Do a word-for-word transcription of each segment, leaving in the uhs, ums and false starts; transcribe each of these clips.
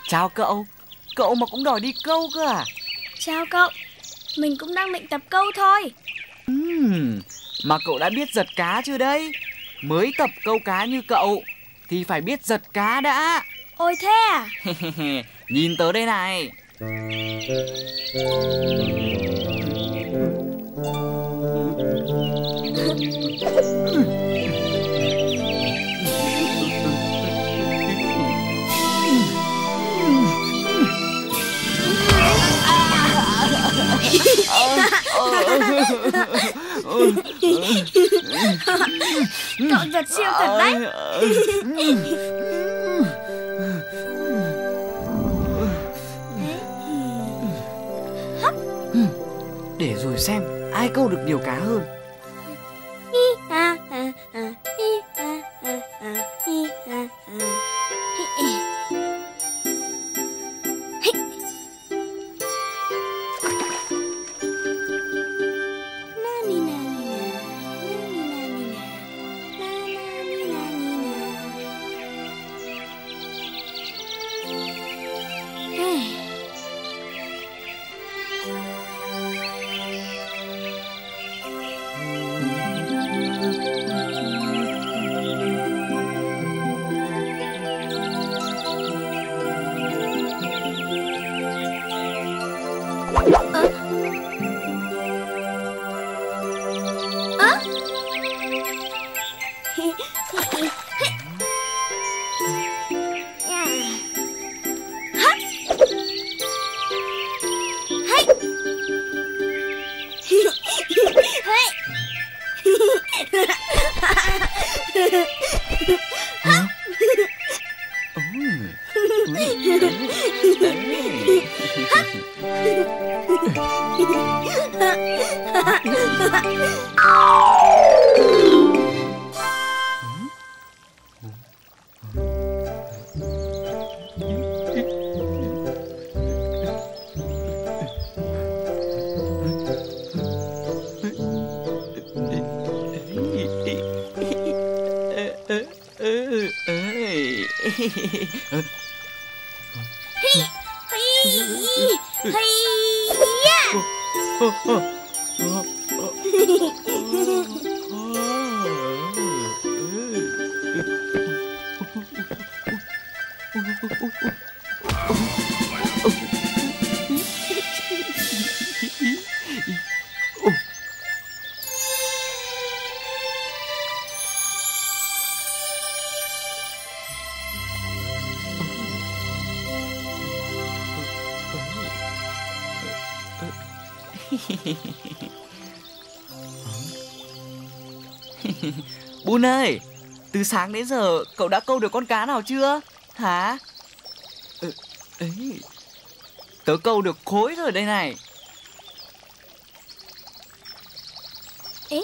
Chào cậu. Cậu mà cũng đòi đi câu cơ à? Chào cậu. Mình cũng đang định tập câu thôi. uhm, Mà cậu đã biết giật cá chưa đây? Mới tập câu cá như cậu thì phải biết giật cá đã. Ôi thế à? Nhìn tớ đây này. Cậu giật siêu thật đấy. Để rồi xem ai câu được nhiều cá hơn. Bun ơi, từ sáng đến giờ cậu đã câu được con cá nào chưa? Hả? Ừ, ấy. Tớ câu được khối rồi đây này. Ế.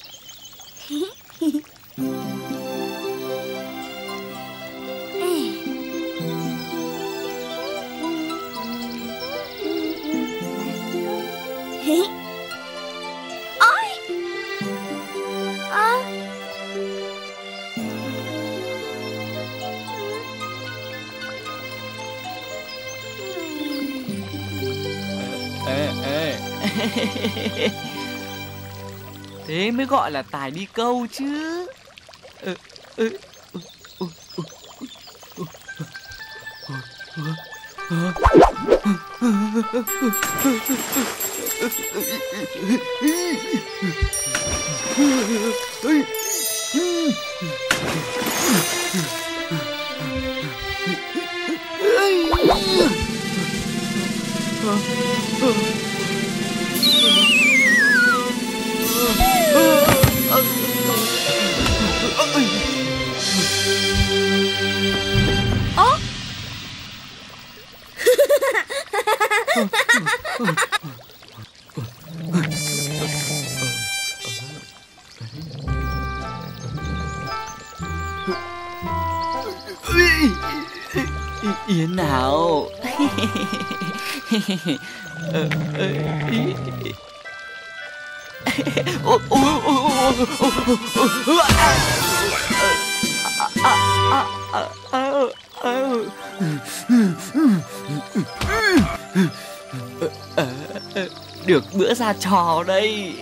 Thế mới gọi là tài đi câu chứ. Ừ, ừ, ừ, ừ, ừ, ừ, Yến nào. Được bữa ra trò đây.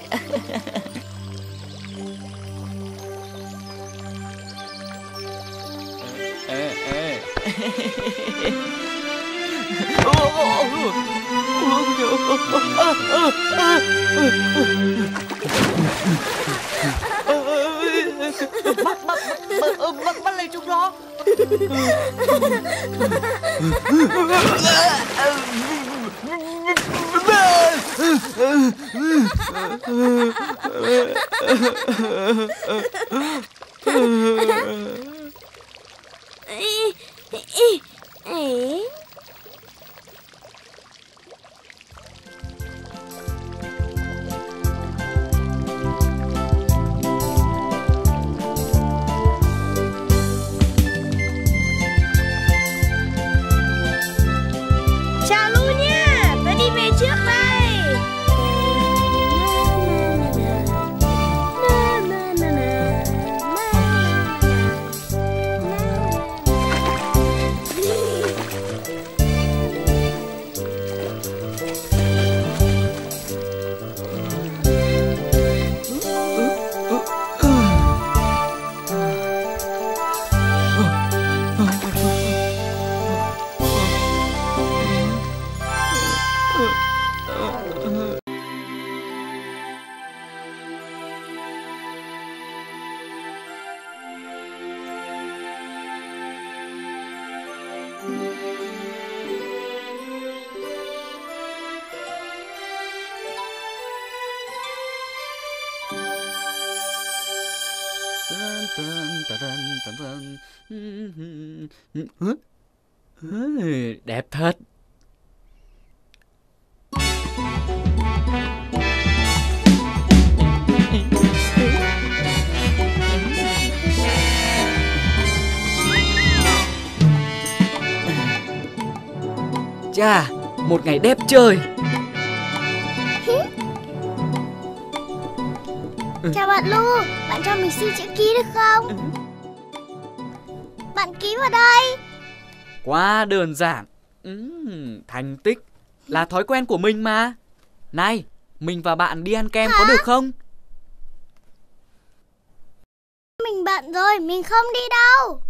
Bắt bắt bắt bắt lấy chúng nó. Đẹp thật. Chà, một ngày đẹp trời. Chào bạn Lu, bạn cho mình xin chữ ký được không? Bạn ký vào đây. Quá đơn giản. uhm, Thành tích là thói quen của mình mà. Này, mình và bạn đi ăn kem. Hả? Có được không? Mình bận rồi, mình không đi đâu.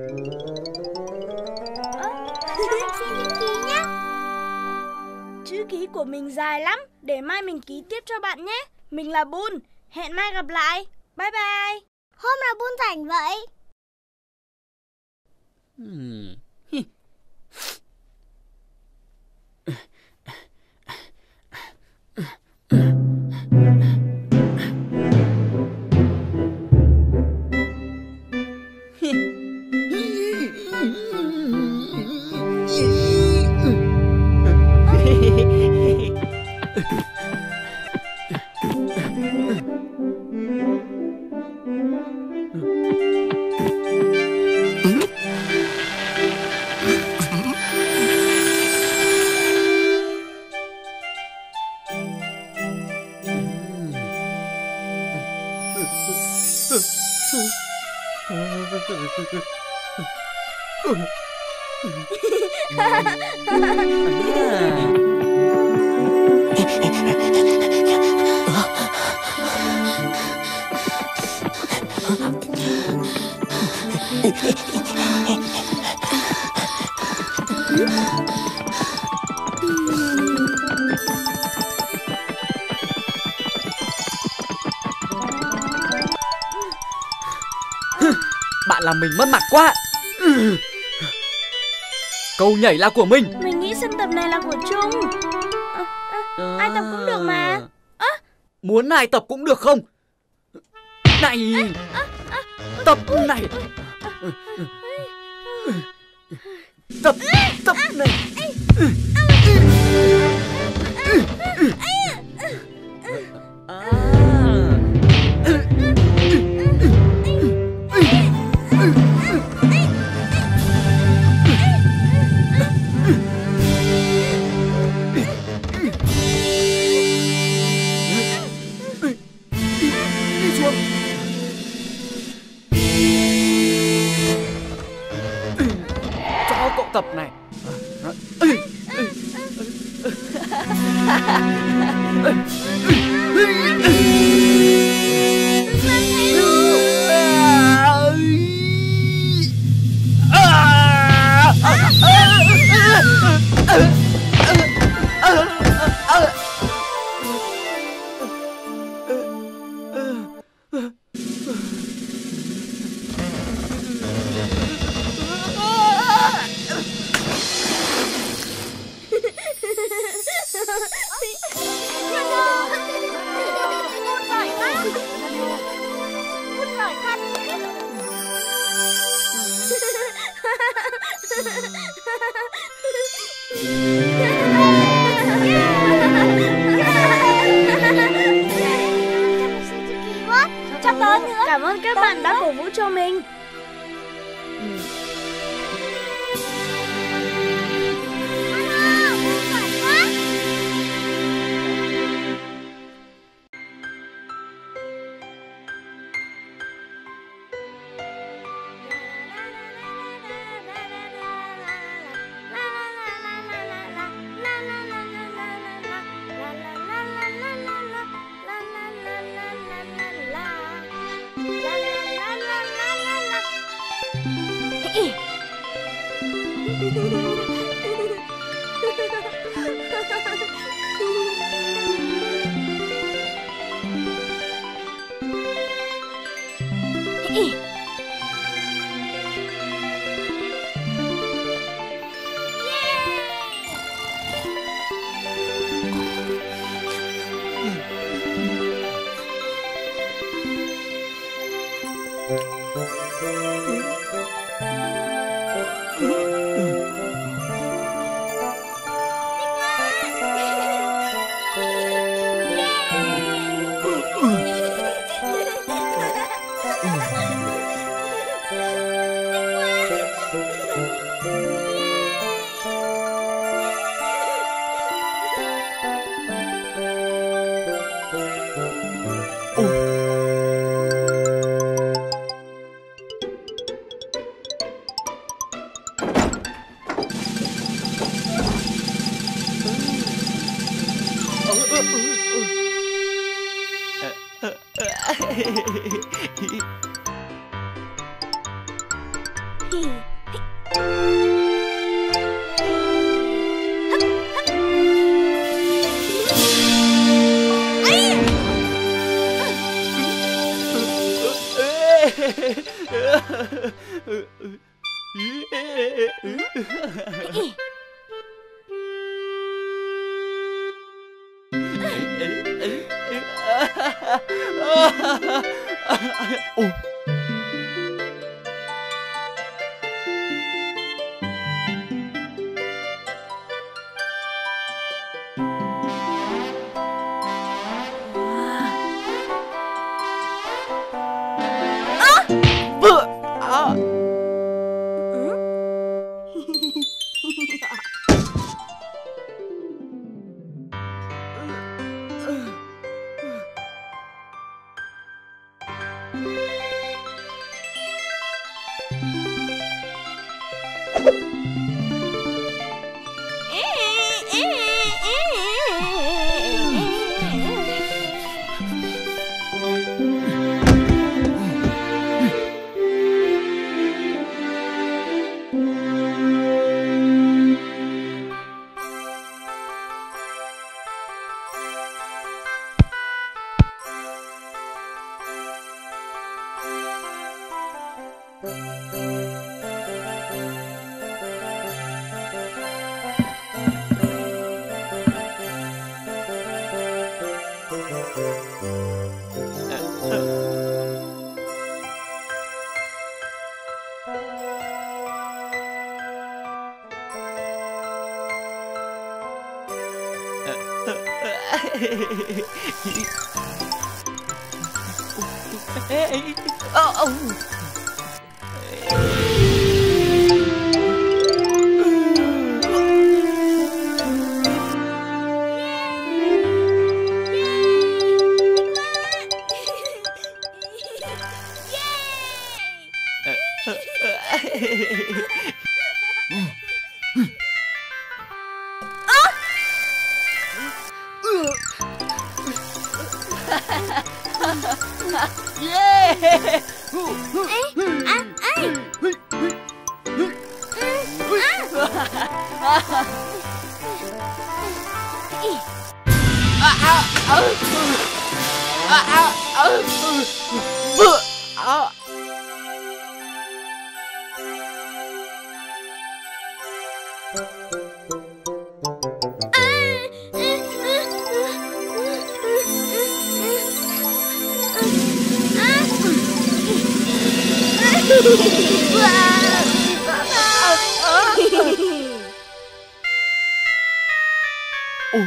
Mình xin chữ ký nhé. Chữ ký của mình dài lắm, để mai mình ký tiếp cho bạn nhé. Mình là Bun, hẹn mai gặp lại. Bye bye. Hôm nào Bun rảnh vậy? Hmm. Bạn làm mình mất mặt quá. Câu nhảy là của mình. Mình nghĩ sân tập này là của Trung. à, à, Ai tập cũng được mà. à, Muốn ai tập cũng được không? Này, à, à, tập này, tập tập này. Cho cậu tập này. Cảm ơn các bạn đã cổ vũ cho mình. Ôi. Bự. À. Oh, oh. Yeah! Ôi.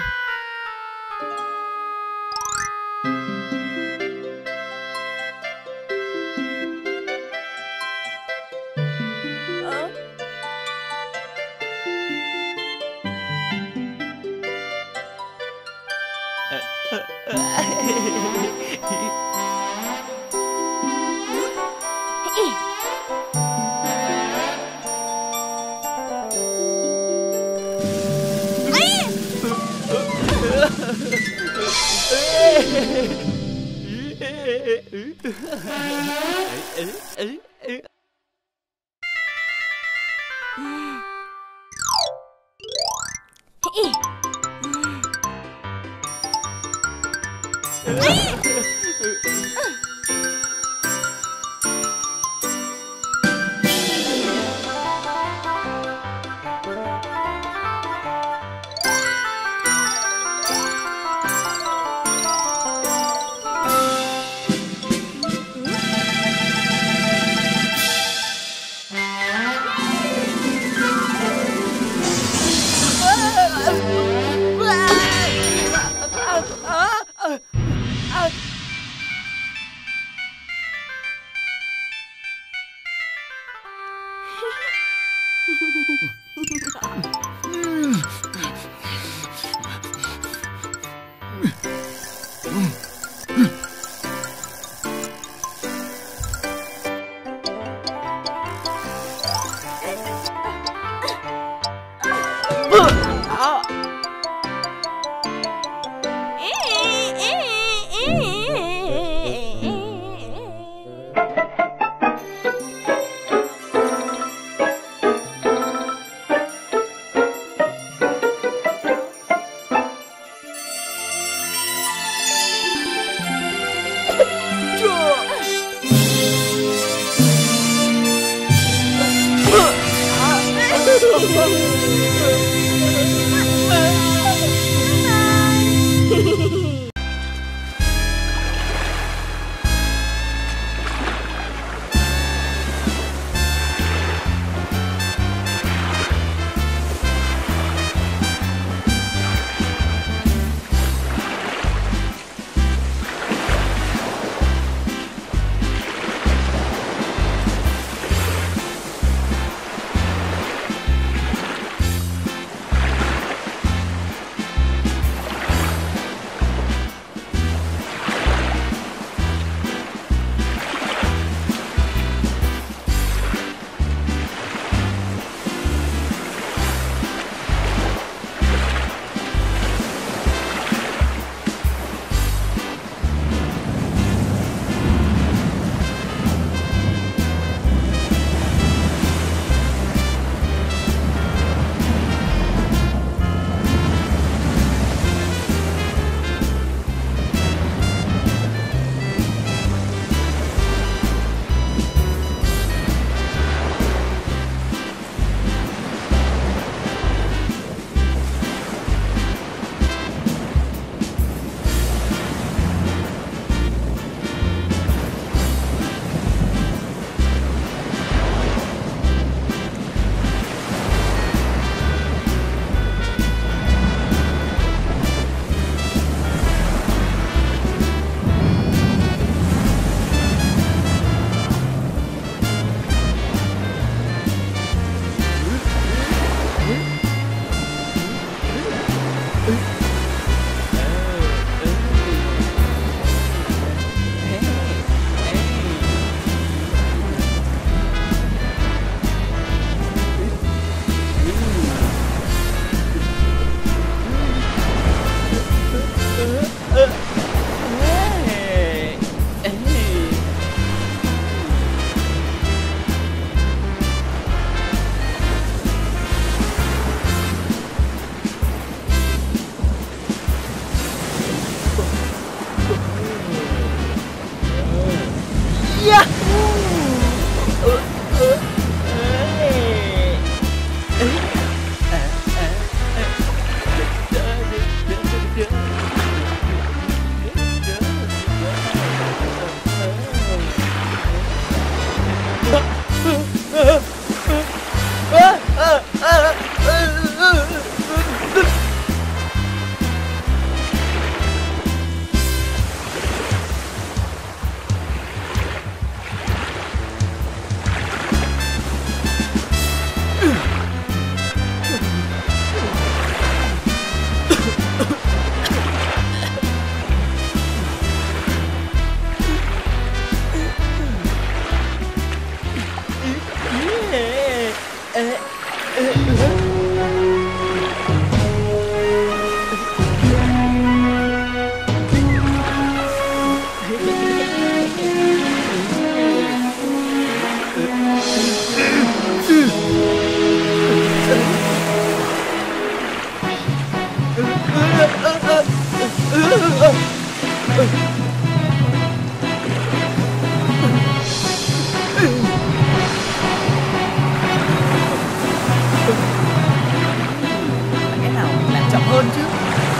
Lẽ nào mình làm chậm hơn chứ?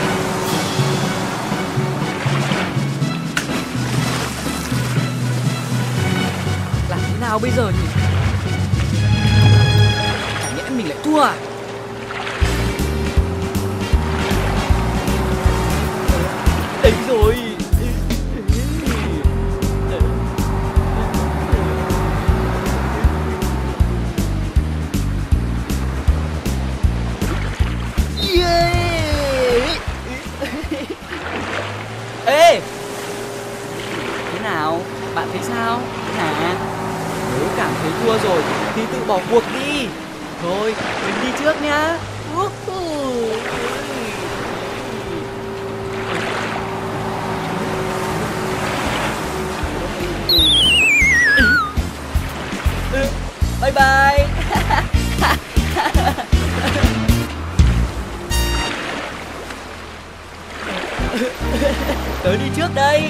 Làm thế nào bây giờ nhỉ? Chẳng nhẽ mình lại thua à? Đấy rồi. Ê, thế nào? Bạn thấy sao? Hả? Nếu cảm thấy thua rồi thì tự bỏ cuộc đi. Thôi, mình đi trước nhá. Bye bye. Tớ đi trước đây.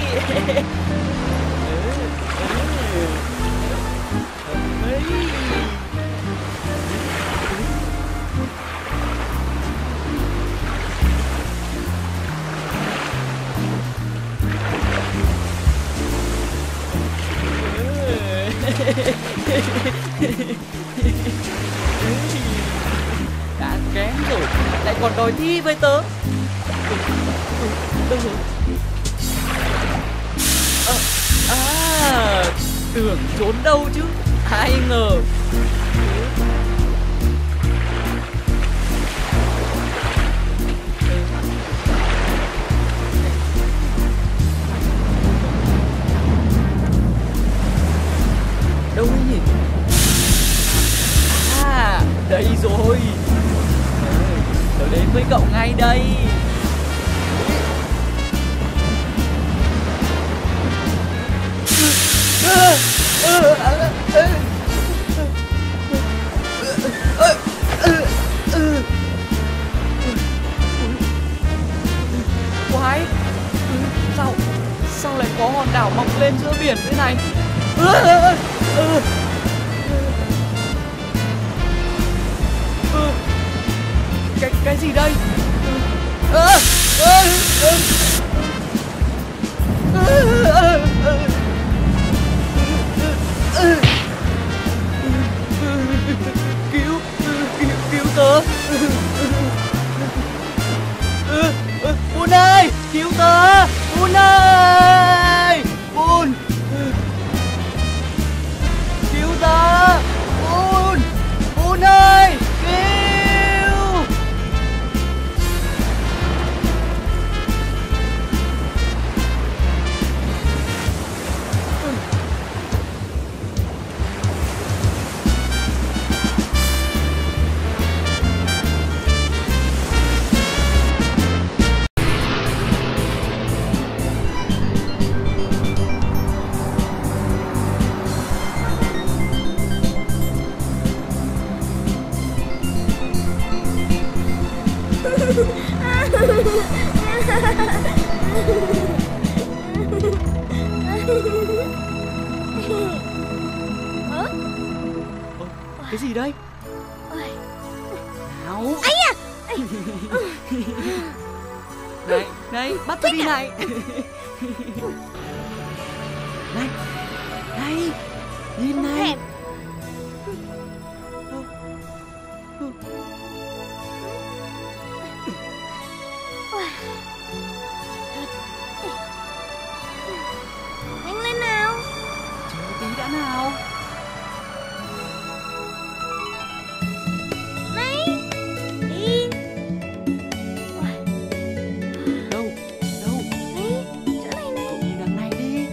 Đã kém rồi, lại còn đòi thi với tớ. À, à, tưởng trốn đâu chứ, ai ngờ. Đâu nhỉ? À, đây rồi. Tớ đến với cậu ngay đây. Quái, sao sao lại có hòn đảo mọc lên giữa biển thế này? Cái cái gì đây? Cứu cứu cứu tớ. Bun ơi, cứu tớ. Bun ơi, Bun, cứu tớ. Bun, Bun ơi, cứu. Hả? Cái gì đây? Nào. Ấy à. Này, này, bắt tôi đi này. Này, này, nhìn này. Hẹp. Nhanh lên nào. Chờ tí đã nào. Này, đi. Đâu, đâu? Này, chỗ này này. Cậu nhìn đằng này đi.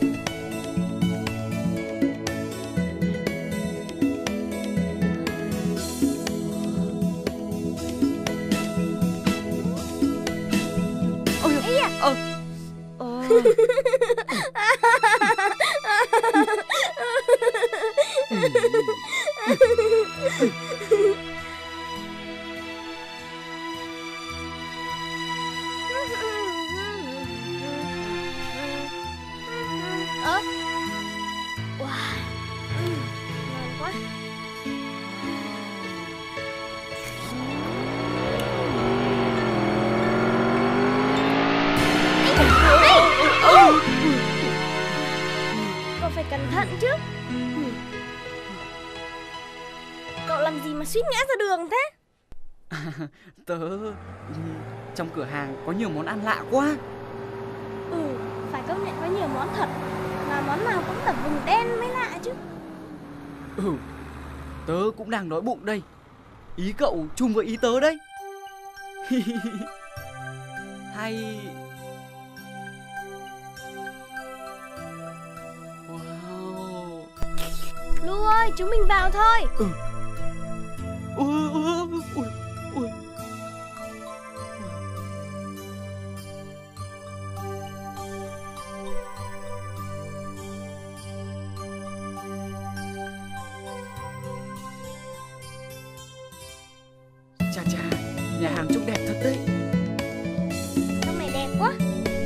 Ôi Ấy à. ờ. Ờ. Ơ. Wow. Ừ, ngon quá. Cậu phải cẩn thận chứ. Cậu làm gì mà suýt ngã ra đường thế? Tớ trong cửa hàng có nhiều món ăn lạ quá. Ừ, phải công nhận có nhiều món thật. Mà món nào cũng là vừng đen mới lạ chứ. Ừ, tớ cũng đang đói bụng đây. Ý cậu chung với ý tớ đấy. Hay. Wow. Lu ơi, chúng mình vào thôi. Ừ. Ui, ui, ui, ui. Chà chà, nhà hàng trông đẹp thật đấy. Trong này đẹp quá.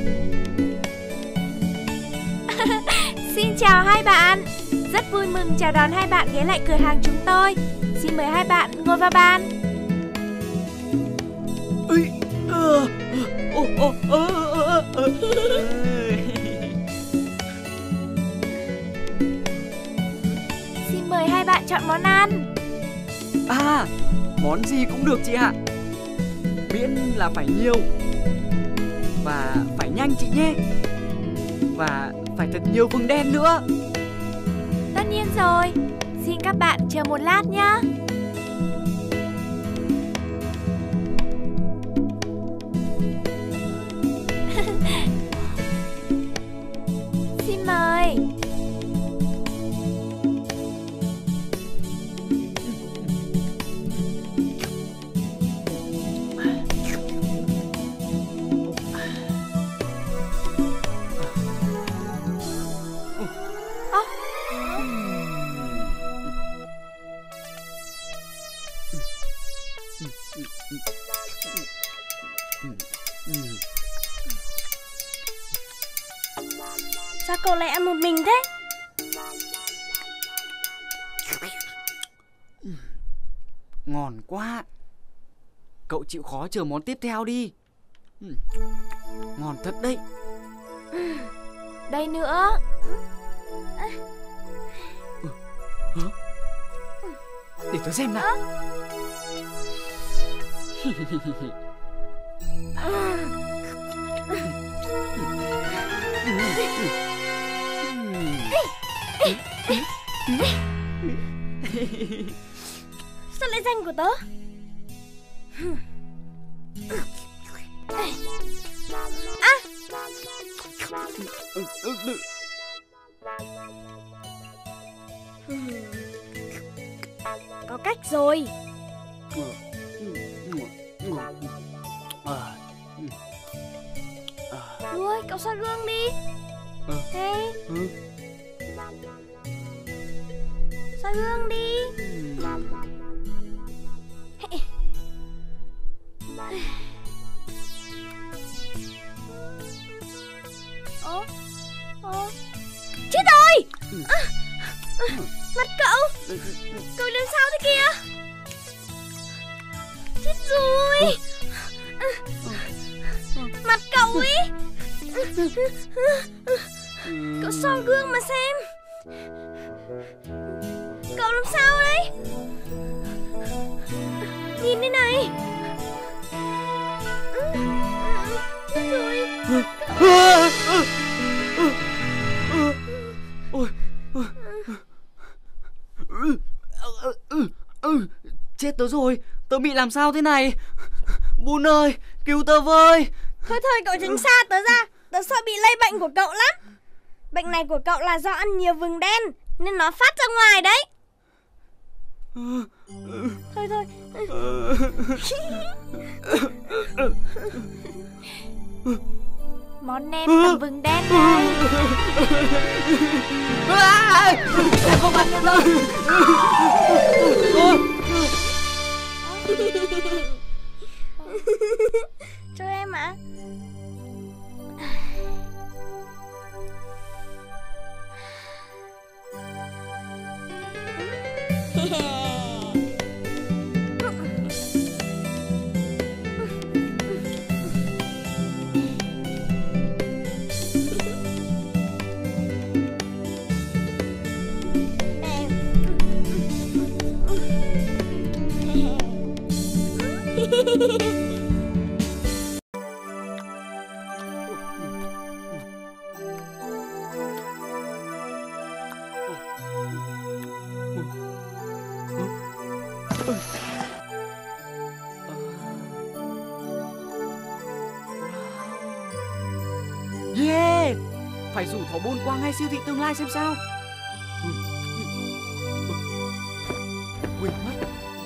Xin chào hai bạn. Rất vui mừng chào đón hai bạn ghé lại cửa hàng chúng tôi. Xin mời hai bạn ngồi vào bàn. Ui, ờ, ô, ô, ờ, ờ, ờ. Xin mời hai bạn chọn món ăn. À, món gì cũng được chị ạ. Miễn là phải nhiều. Và phải nhanh chị nhé. Và phải thật nhiều vừng đen nữa. Tất nhiên rồi. Xin các bạn chờ một lát nhé. Xin mời. Sao cậu lại ăn một mình thế? Ngon quá. Cậu chịu khó chờ món tiếp theo đi. Ngon thật đấy. Đây nữa. Hả? Để tôi xem nào. Sao lại danh của tớ? À! Có cách rồi. Lu ơi, cậu soi gương đi. Hey. Soi gương đi. Ồ, ồ. Chết rồi. À, à, mặt cậu. Cậu làm sao thế kia? Chết rồi. À, mặt cậu ấy. Cậu soi gương mà xem. Cậu làm sao đấy? Nhìn đây này. Chết rồi. Ôi, chết tớ rồi. Tớ bị làm sao thế này? Bun ơi, cứu tớ với. Thôi thôi cậu tránh xa tớ ra. Tớ sợ bị lây bệnh của cậu lắm. Bệnh này của cậu là do ăn nhiều vừng đen nên nó phát ra ngoài đấy. Thôi thôi. Món nem tẩm vừng đen đây. Không ăn được đâu. Cho em ạ. Yeah, phải rủ Thỏ Bôn qua ngay siêu thị Tương Lai xem sao. Quên mất.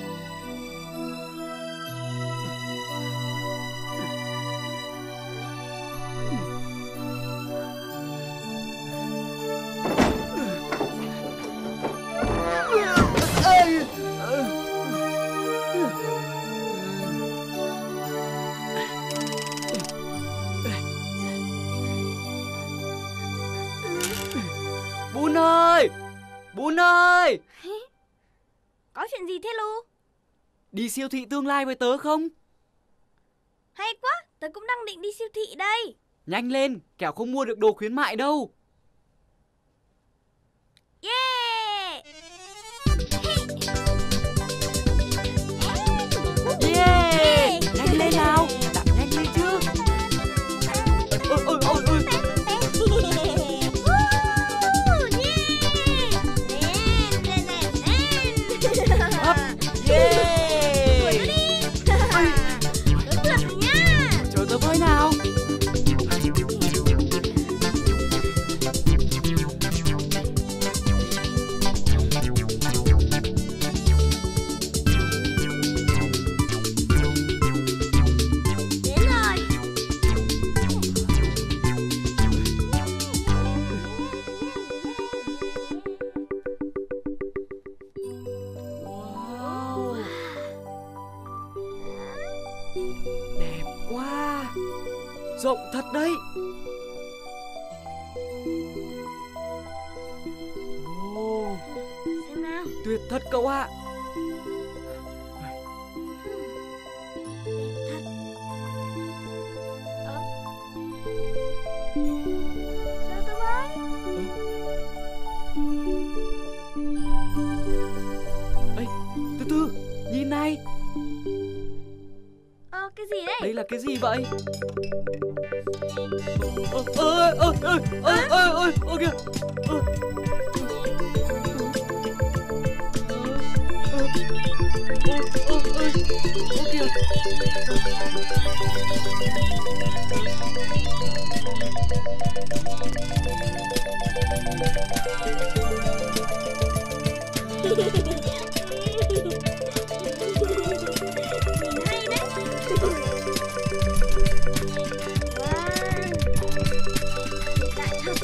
Bun ơi! Bun ơi! Có chuyện gì thế Lu? Đi siêu thị Tương Lai với tớ không? Hay quá, tớ cũng đang định đi siêu thị đây. Nhanh lên, kẻo không mua được đồ khuyến mại đâu. Yeah! Rộng thật đấy. Ồ, Xem nào. tuyệt thật cậu ạ. Chờ tôi với. Ê, từ từ, nhìn này. Ờ, cái gì đấy? Đây là cái gì vậy? Ơ, ơ, ơ, ơ, ơ, ơ, ơ, ơ kìa. Ơ. Ơ, ơ, ơ, ơ, ơ kìa. Nhìn hay đấy. Wow. Đại thật.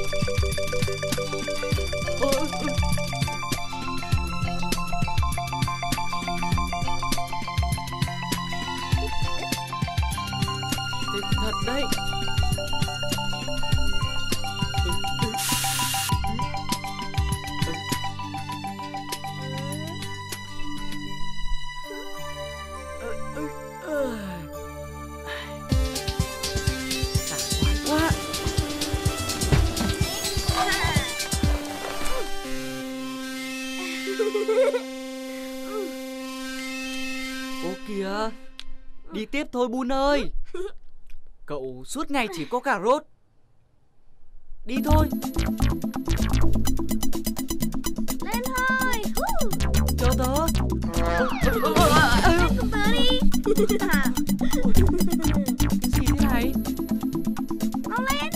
Ơ, ơ, ơ. Tuyệt thật đấy. Sảng khoái quá. Ô kìa, đi tiếp thôi Bun ơi. Cậu suốt ngày chỉ có cà rốt. Đi thôi. Lên thôi. Hú. Chờ tớ. Lên cùng tớ đi. Cái gì thế này? Mau lên.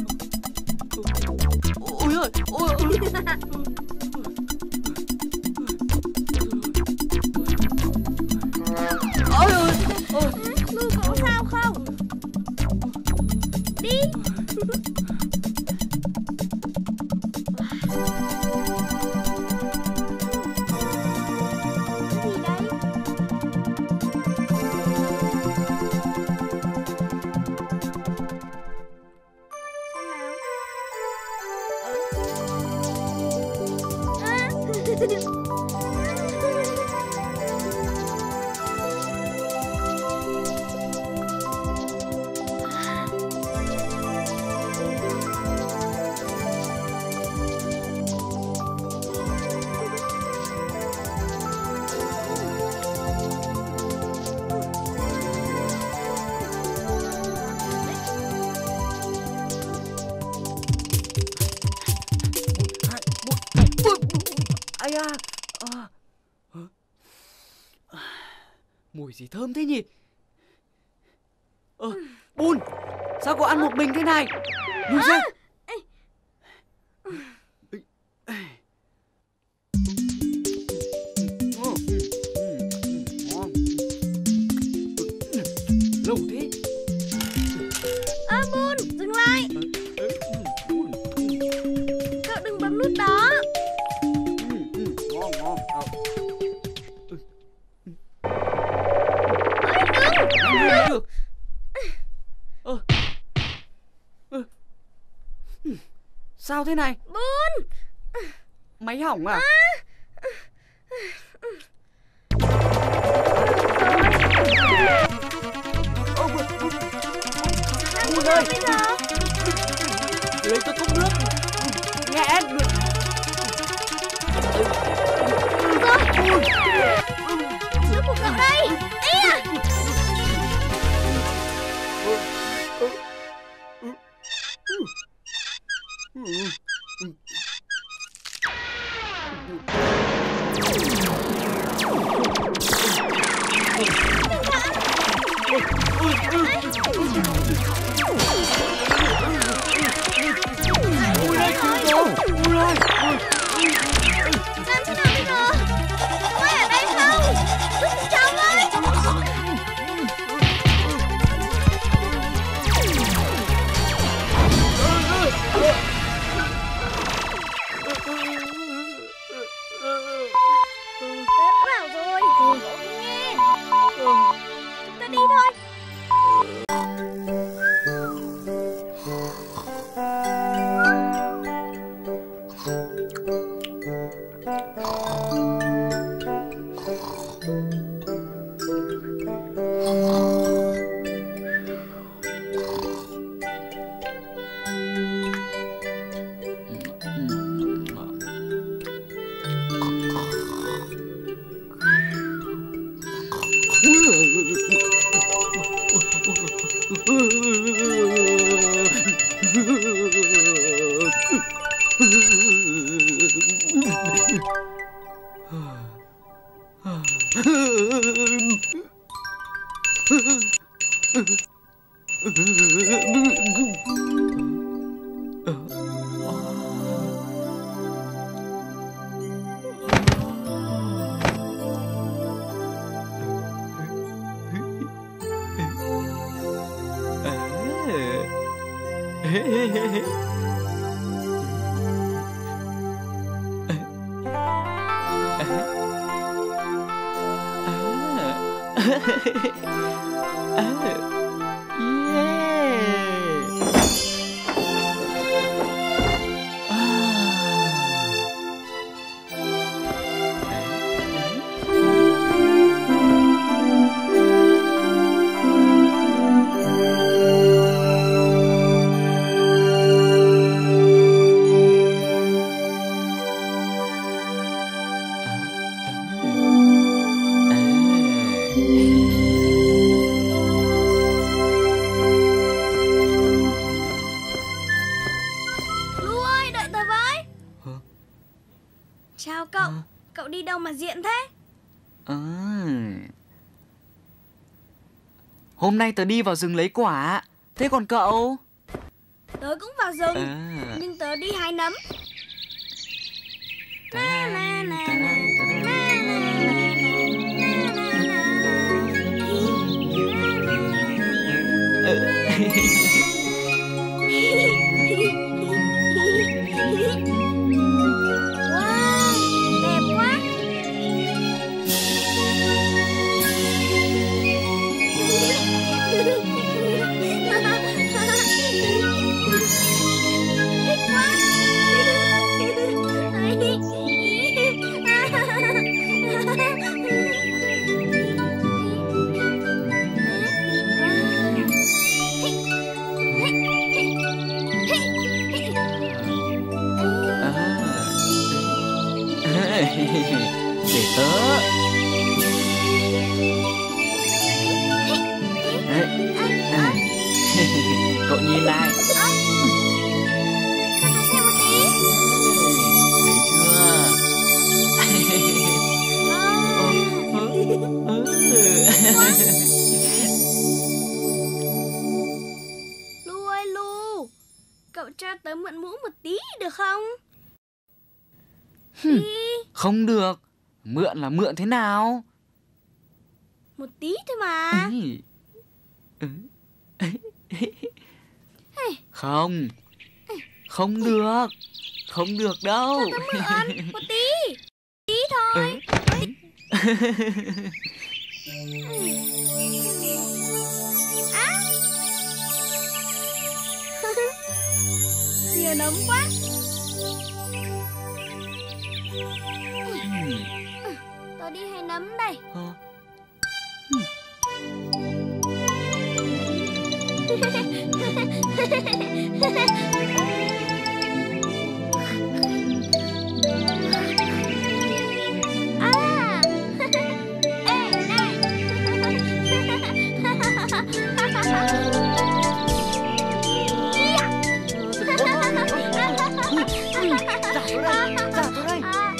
Ôi ơi, ôi ôi. Ôi ôi, ôi. Lu cậu sao không? Đi. Cái gì đấy? Xem nào. À. Ai à, à. Hả? Mùi gì thơm thế nhỉ? Ơ, Bun, sao cậu ăn một mình thế này? Lùi ra. Lâu thế. Ơ Bun, dừng lại. Cậu đừng bấm nút đó. Ngon ngon. Ôi đừng. Được. Ơ. Ơ. Sao thế này? Bun. Máy hỏng à? Ơ, Bun, Bun. Bun ơi, Bây giờ lấy tôi cốc nước. Nhẹ. rồi. Nước của cậu đây. Ê à. Bun ơi, cứu tôi. Bun ơi. Chào cậu, à. Cậu đi đâu mà diện thế? À. Hôm nay tớ đi vào rừng lấy quả. Thế còn cậu? Tớ cũng vào rừng, à. Nhưng tớ đi hái nấm. Na, na, na, na, na. Để tớ. Cậu nhìn này. Lu ơi Lu, cậu cho tớ mượn mũ một tí được không? Hừm, không được. Mượn là mượn thế nào? Một tí thôi mà. Ừ. Không. Không được. Không được đâu. Cho tớ mượn một tí. Tí thôi. À. Nhiều nấm quá. Tớ đi hái nấm đây. Ờ. À. Ê, này. Trả tớ đây, trả tớ đây.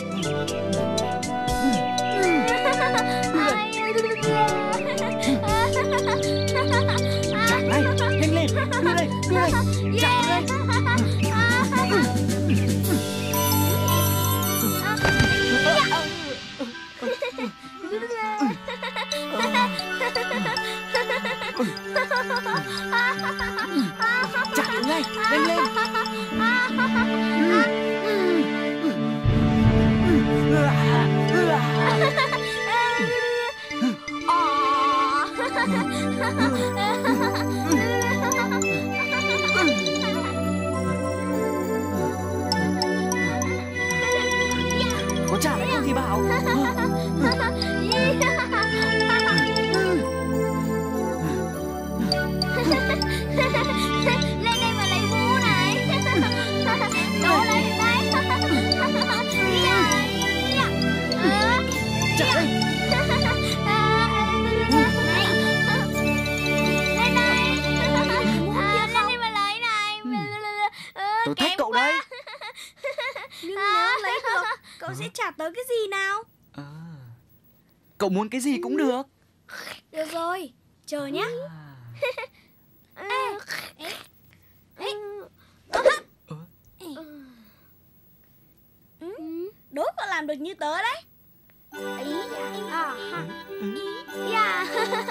Trả ngay, nhanh lên, đưa đây, đưa đây, trả tớ đây. Trả tớ ngay, nhanh lên. Có trả lại không thì bảo. Cậu sẽ trả tớ cái gì nào? À, cậu muốn cái gì cũng được. Được rồi, chờ nhé. À. Đố cậu làm được như tớ đấy. Ý à ha. Ý à.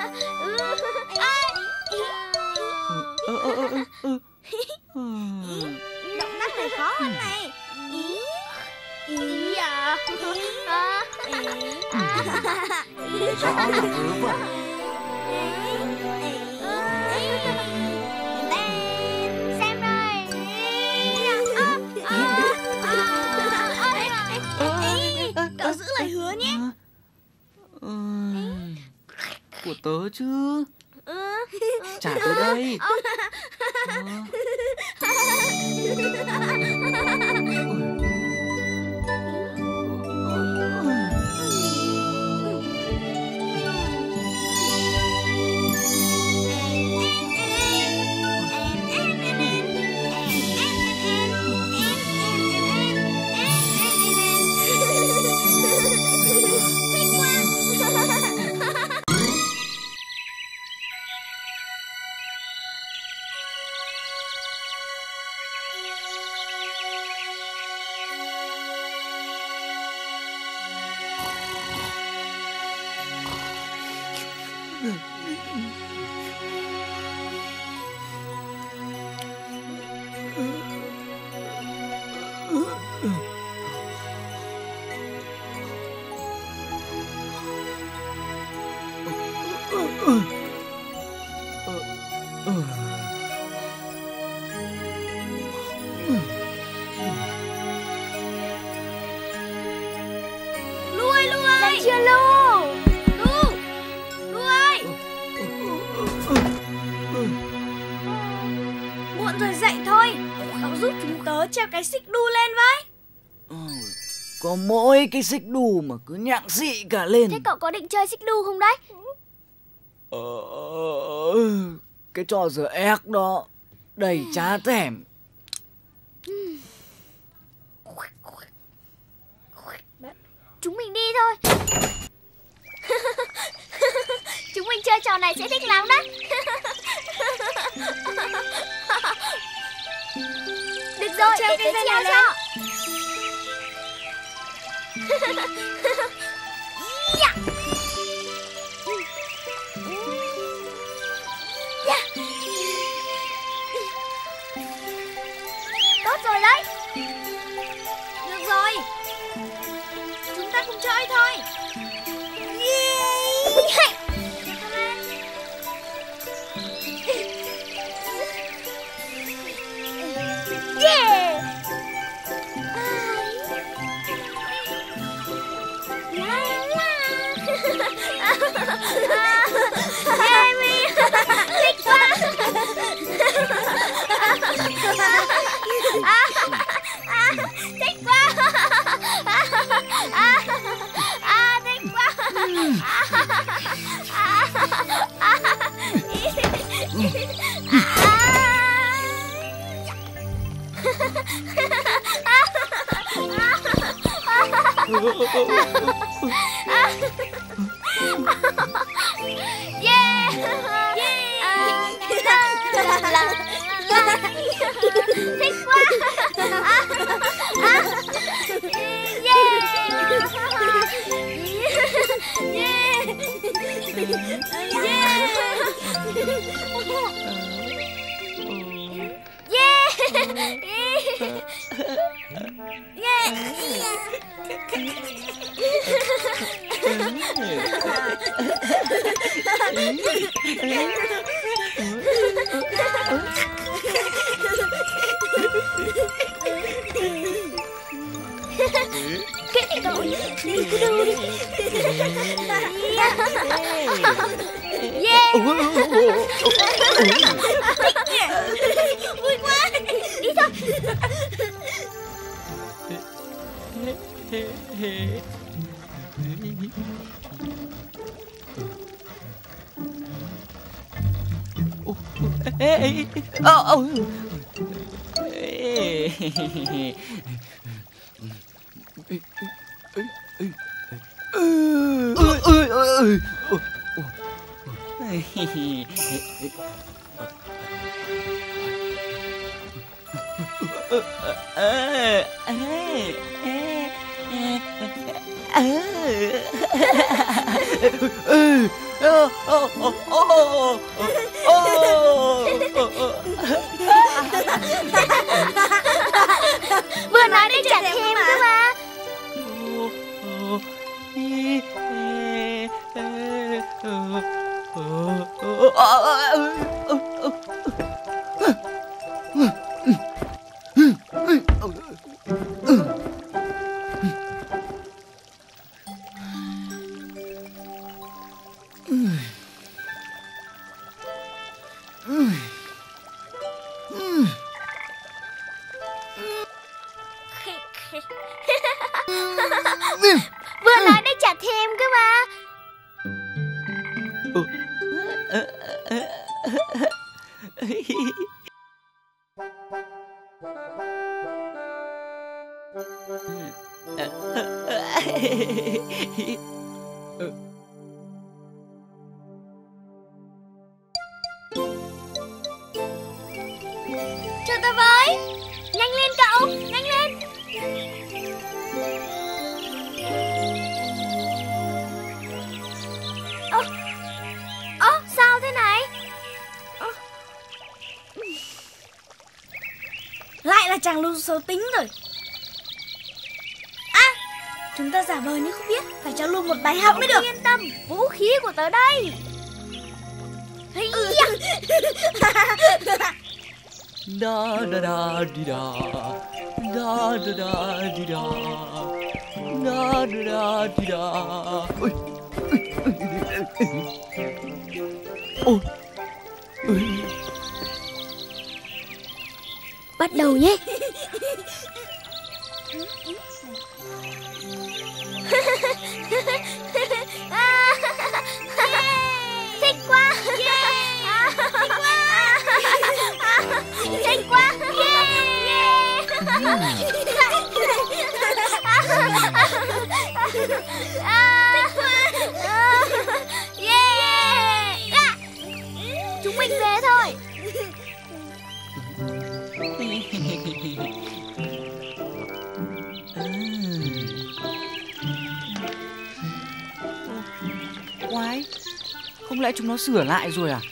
Ờ, ờ, ờ, ờ, ờ. Động tác này khó hơn này. Ý. Ý à. Ý. Rõ là vớ vẩn. Xem đây. Cậu giữ lời hứa nhé. Ờ, của tớ chứ. Trả tớ đây. Ờ. Lu ơi, Lu ơi. Dậy chưa Lu? Lu. Lu ơi. Muộn rồi, dậy thôi. Cậu giúp chúng tớ treo cái xích đu lên với. Có mỗi cái xích đu mà cứ nhặng xị cả lên. Thế cậu có định chơi xích đu không đấy? Ờ, cái trò rửa ép đó đầy chá tẻm. Chúng mình đi thôi. Chúng mình chơi trò này sẽ thích lắm đấy. Được rồi, Treo để cái tớ dây treo này cho. Dạ. Dạ. Tốt rồi đấy. Được rồi. Chúng ta cùng chơi thôi. Yeah. Yeah. La la. Jeremy, thích quá. Thích quá. À, thích quá. Yeah. Yeah. La, la, la, la. Thích quá. Cái cậu mình cứ đu đi. Yeah. Vui quá. Đi thôi. Vừa nói đến trả thêm cơ mà. Vừa nói đến trả thêm cơ mà. Cho tao với. Nhanh lên cậu, nhanh lên. Ơ, ơ, sao thế này? Ơ. Lại là chàng Lưu xấu tính rồi. À, chúng ta giả vờ như không biết. Phải cho Lưu một bài học mới được. Yên tâm, vũ khí của tớ đây. Ừ. Da da da đi da, da da da đi da, da da da đi da. Ôi, ôi, ôi. Bắt đầu nhé. Thích quá. Thích quá. Thích quá. Chúng mình về thôi. Quái, không lẽ chúng nó sửa lại rồi à?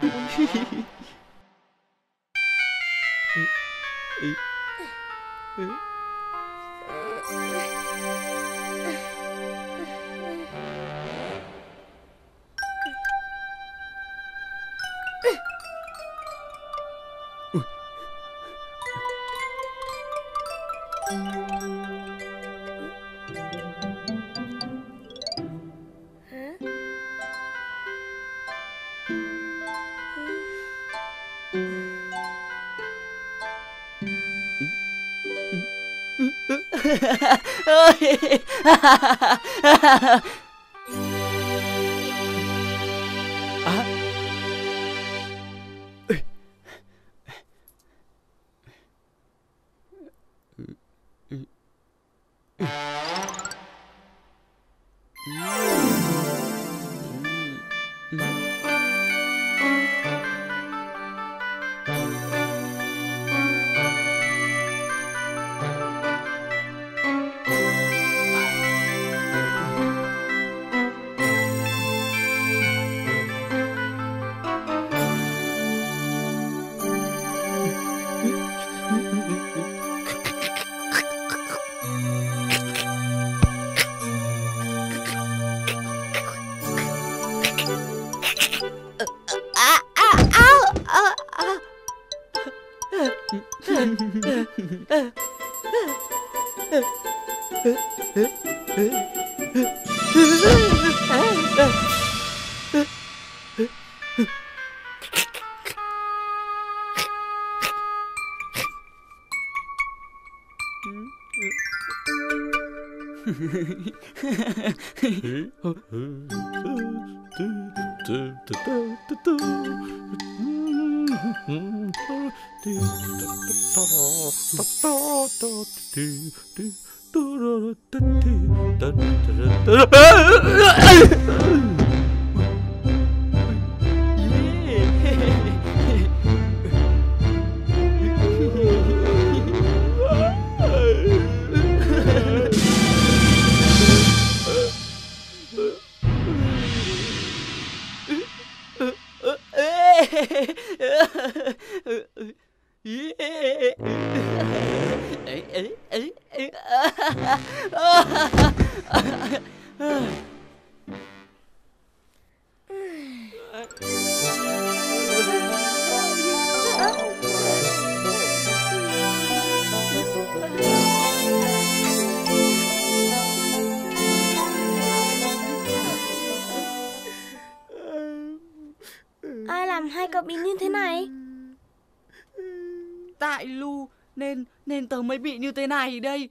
Ai làm hai cậu bị như thế này? Tại Lu nên nên tớ mới bị như thế này đây.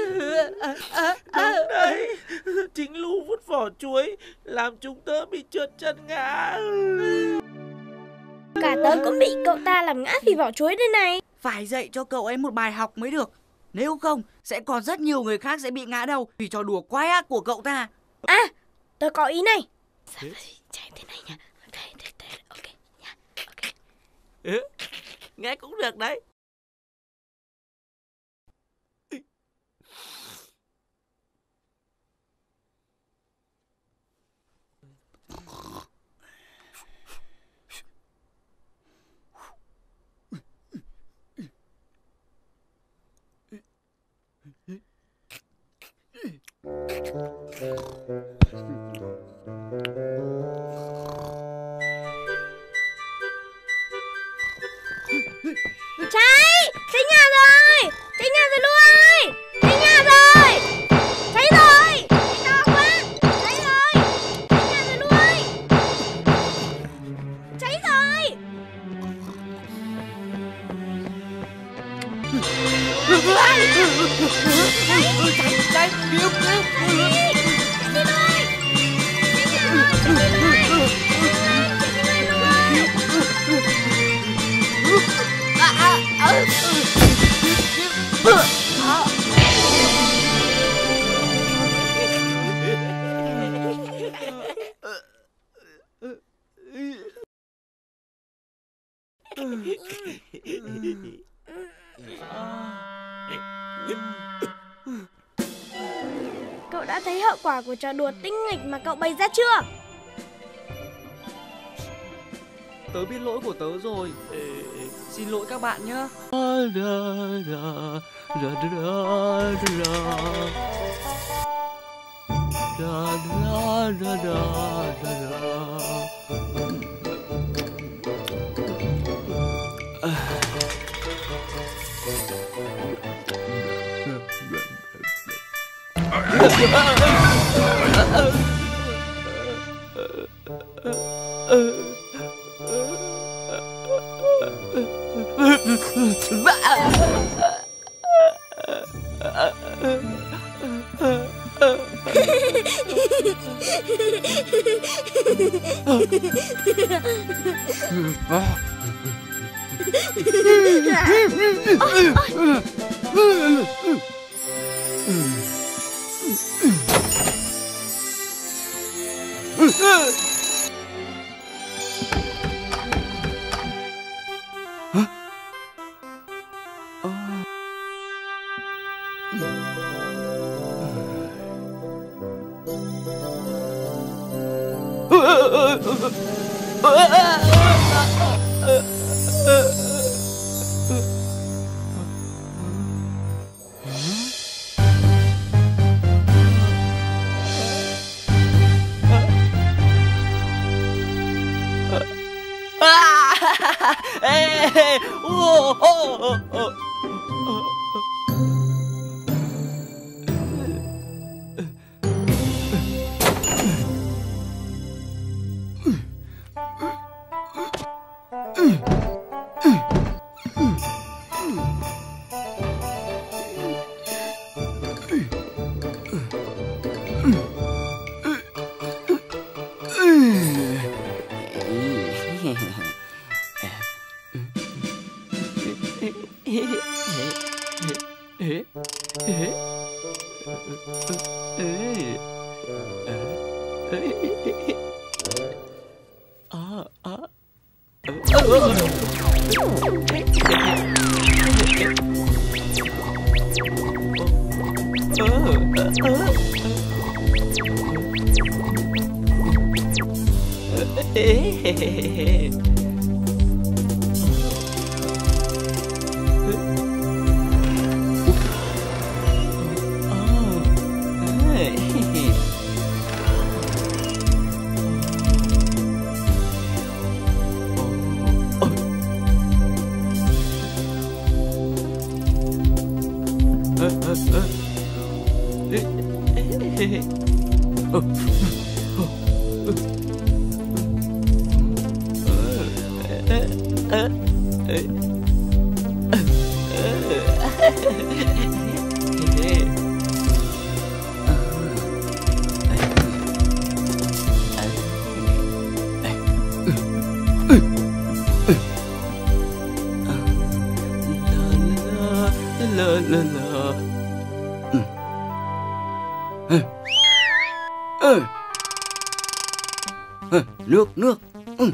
Đấy, chính Lu vứt vỏ chuối làm chúng tớ bị trượt chân ngã. Cả tớ cũng bị cậu ta làm ngã vì vỏ chuối đây này. Phải dạy cho cậu ấy một bài học mới được. Nếu không sẽ còn rất nhiều người khác sẽ bị ngã đầu vì trò đùa quái ác của cậu ta. À, tớ có ý này. Chạy thế này nha. Ok nha. Ok. Ừ, nghe cũng được đấy. Cháy! Cháy nhà rồi! Cháy nhà rồi Lu ơi! Cháy nhà rồi! Cháy rồi! Cháy to quá! Cháy rồi! Cháy nhà rồi Lu ơi! Cháy rồi! Cháy, cháy, cứu, cứu. Cháy đi! Cháy đi Lu ơi! Cháy nhà rồi! Cháy đi Lu ơi! Cháy đi Lu ơi! Cậu đã thấy hậu quả của trò đùa tinh nghịch mà cậu bày ra chưa? tớ biết lỗi của tớ rồi. Xin lỗi các bạn nhé. Nước, nước. Ừ.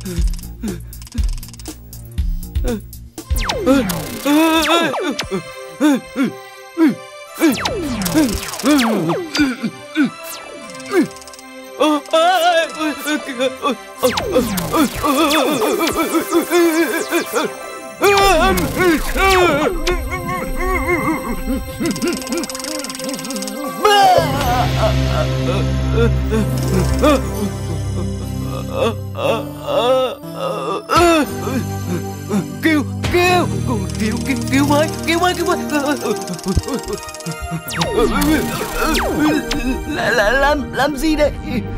Kêu kêu kêu kêu kêu với kêu với kêu với là, là, làm làm gì đây?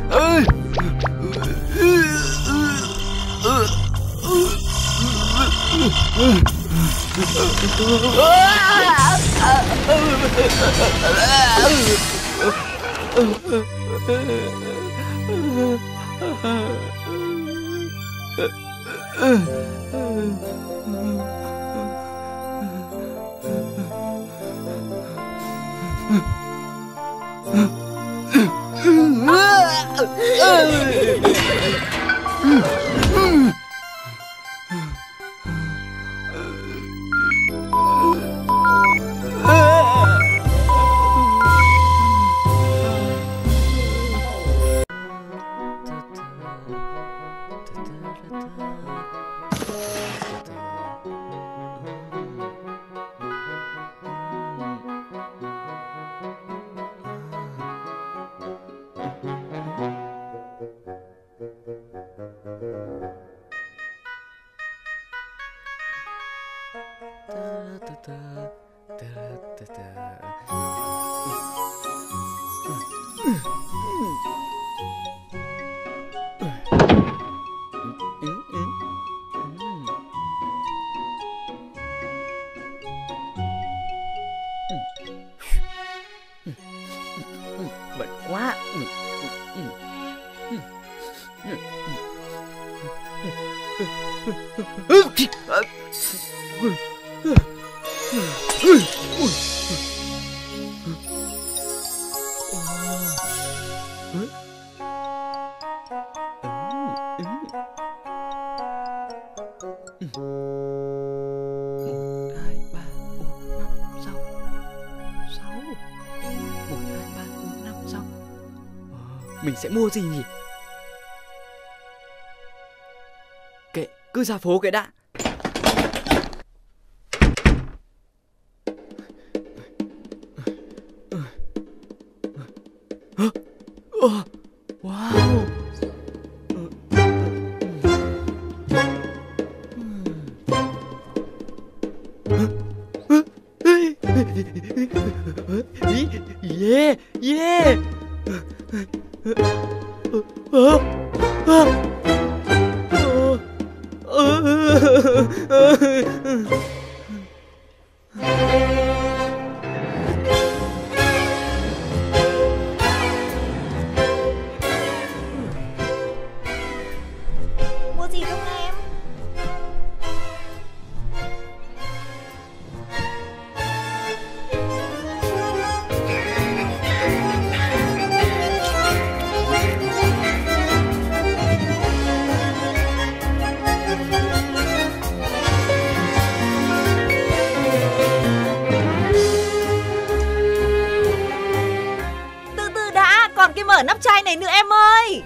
Bận quá. Mình sẽ mua gì nhỉ? Kệ, cứ ra phố cái đã. Wow. Yeah, yeah. Mua gì không em? Từ từ đã, còn cái mở nắp chai này nữa em ơi.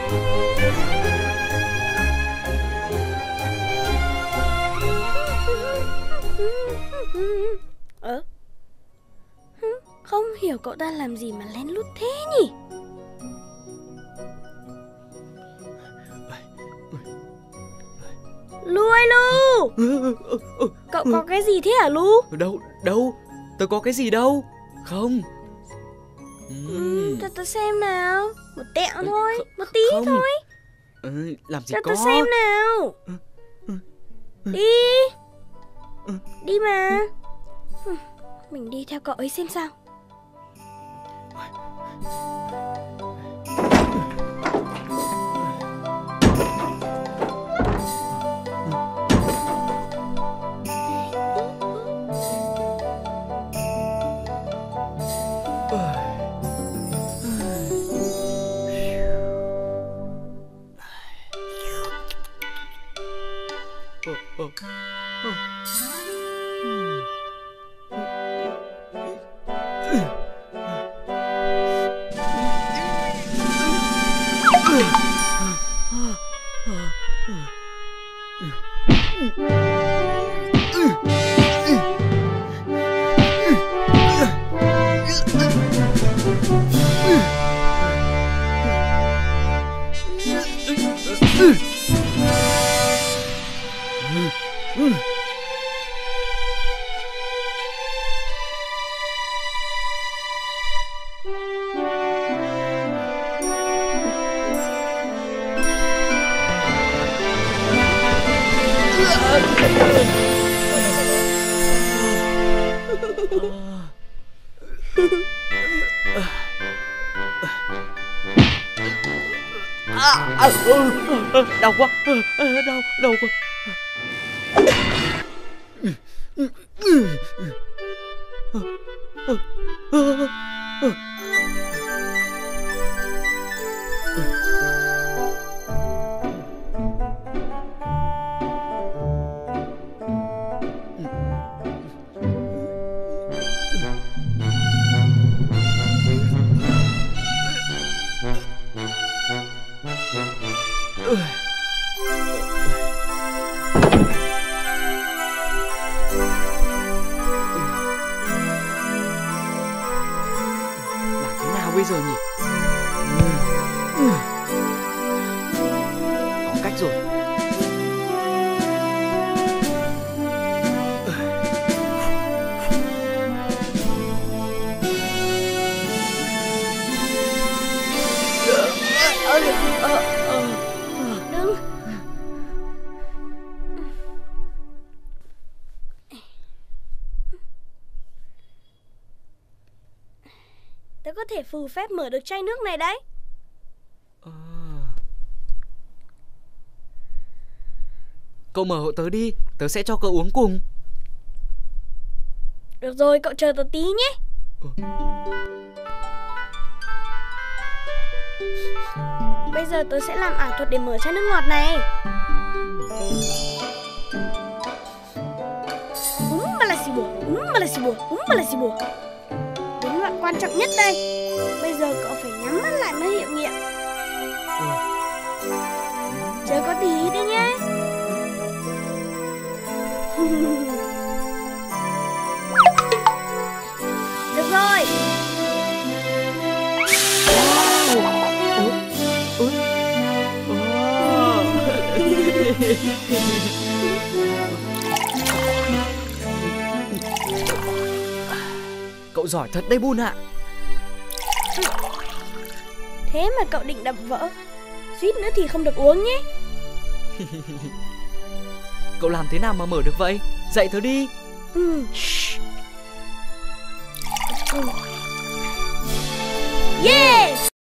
Ờ? Không hiểu cậu ta làm gì mà lén lút thế nhỉ? Lu ơi Lu! Cậu có cái gì thế hả Lu? Đâu, đâu, tớ có cái gì đâu. Không. Ừ, cho tớ xem nào. Một tẹo thôi, một tí không. thôi. Ừ, làm gì Cho có. tớ xem nào. Đi. Đi mà. Mình đi theo cậu ấy xem sao. ờ, ờ, ờ. À, à, ừ, ừ, đau quá, ừ, ừ, đau, đau quá. Làm thế nào bây giờ nhỉ? Ừ. Ừ. Có cách rồi. Đừng. Tớ có thể phù phép mở được chai nước này đấy. À. Cậu mở hộ tớ đi, tớ sẽ cho cậu uống cùng. Được rồi, cậu chờ tớ tí nhé. Ừ. Bây giờ tớ sẽ làm ảo thuật để mở chai nước ngọt này. Úm bà là xì bùa, úm bà là xì bùa, úm bà là xì bùa. Đến đoạn quan trọng nhất đây. Bây giờ cậu phải nhắm mắt lại mới hiệu nghiệm. Ừ. Chờ có tí đấy nhé. Được rồi. Cậu giỏi thật đấy Bun ạ. Thế mà cậu định đập vỡ, suýt nữa thì không được uống nhé. Cậu làm thế nào mà mở được vậy? Dạy tớ đi. Ừ. Yeah.